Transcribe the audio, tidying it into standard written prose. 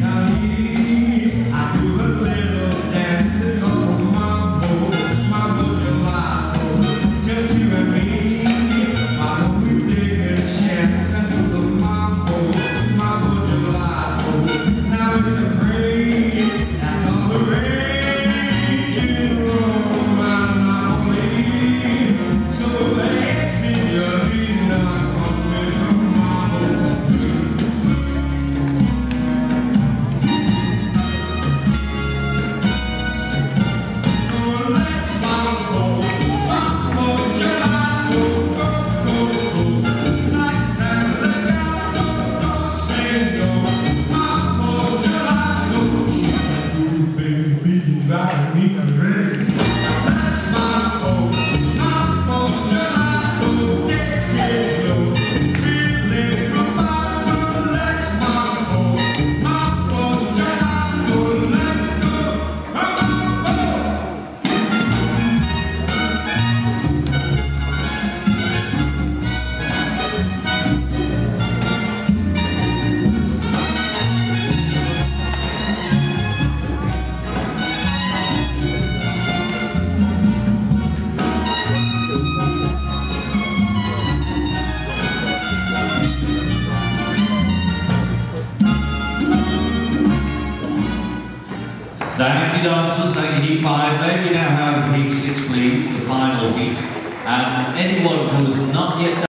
Thank you, dancers. Thank you, Heat 5. May we now have Heat 6, please, the final heat. And anyone who has not yet